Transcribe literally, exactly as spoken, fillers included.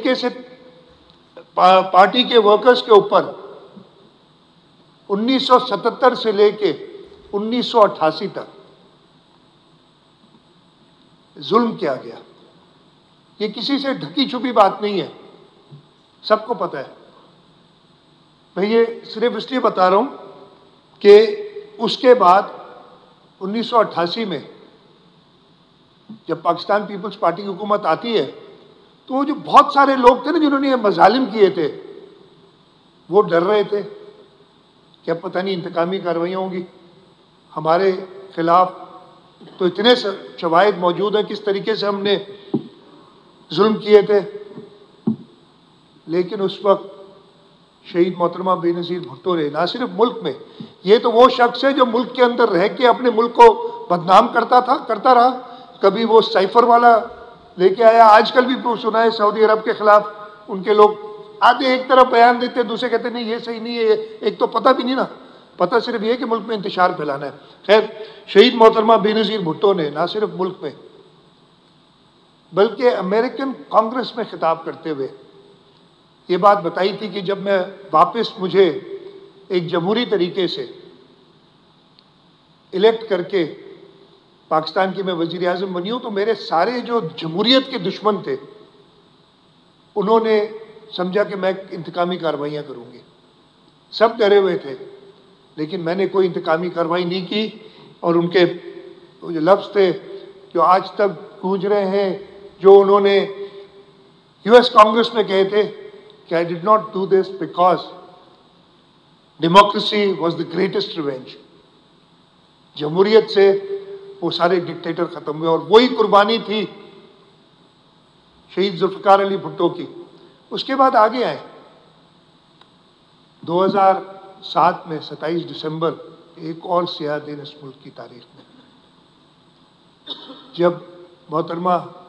तरीके से पा, पार्टी के वर्कर्स के ऊपर उन्नीस सौ सतहत्तर से लेके उन्नीस सौ अट्ठासी तक जुल्म किया गया। ये किसी से ढकी छुपी बात नहीं है, सबको पता है। मैं ये सिर्फ इसलिए बता रहा हूं कि उसके बाद उन्नीस सौ अट्ठासी में जब पाकिस्तान पीपल्स पार्टी की हुकूमत आती है, तो वो जो बहुत सारे लोग थे ना जिन्होंने ये मजालिम किए थे, वो डर रहे थे कि अब पता नहीं इंतकामी कार्रवाइयाँ होंगी हमारे खिलाफ। तो इतने शवाहिद मौजूद हैं किस तरीके से हमने जुल्म किए थे। लेकिन उस वक्त शहीद मोहतरमा बेनज़ीर भुट्टो ने ना सिर्फ मुल्क में, ये तो वो शख्स है जो मुल्क के अंदर रह के अपने मुल्क को बदनाम करता था करता रहा। कभी वो साइफर वाला लेके आया, आजकल भी सुना है सऊदी अरब के खिलाफ उनके लोग आधे एक तरफ बयान देते, दूसरे कहते नहीं ये सही नहीं है। एक तो पता भी नहीं ना, पता सिर्फ ये कि मुल्क में इंतशार फैलाना है। खैर, शहीद मोहतरमा बेनज़ीर भुट्टो ने ना सिर्फ मुल्क में बल्कि अमेरिकन कांग्रेस में खिताब करते हुए ये बात बताई थी कि जब मैं वापस मुझे एक जमहूरी तरीके से इलेक्ट करके पाकिस्तान की मैं वज़ीर आज़म बनी हूँ, तो मेरे सारे जो जमहूरियत के दुश्मन थे उन्होंने समझा कि मैं इंतकामी कार्रवाइयाँ करूँगी। सब डरे हुए थे, लेकिन मैंने कोई इंतकामी कार्रवाई नहीं की। और उनके जो लफ्ज़ थे जो आज तक गूंज रहे हैं, जो उन्होंने यूएस कांग्रेस में कहे थे कि I did not do this because democracy was the greatest revenge. जमहूरियत से वो सारे डिक्टेटर खत्म हुए, और वही कुर्बानी थी शहीद जुल्फ़िकार अली भुट्टो की। उसके बाद आगे आए दो हज़ार सात में सत्ताईस दिसंबर, एक और सियाह दिन इस मुल्क की तारीख में, जब मोहतरमा